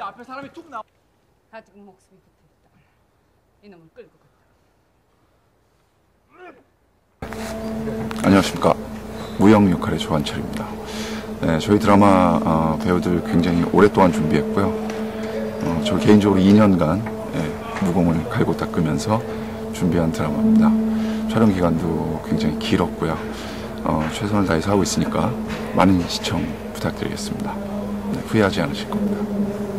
이제 앞에 사람이 툭 나와. 아직 목숨이 붙어있다. 이놈을 끌고 갔다. 안녕하십니까. 무영 역할의 조한철입니다. 네, 저희 드라마 배우들 굉장히 오랫동안 준비했고요. 저 개인적으로 2년간 무공을 갈고 닦으면서 준비한 드라마입니다. 촬영 기간도 굉장히 길었고요. 최선을 다해서 하고 있으니까 많은 시청 부탁드리겠습니다. 네, 후회하지 않으실 겁니다.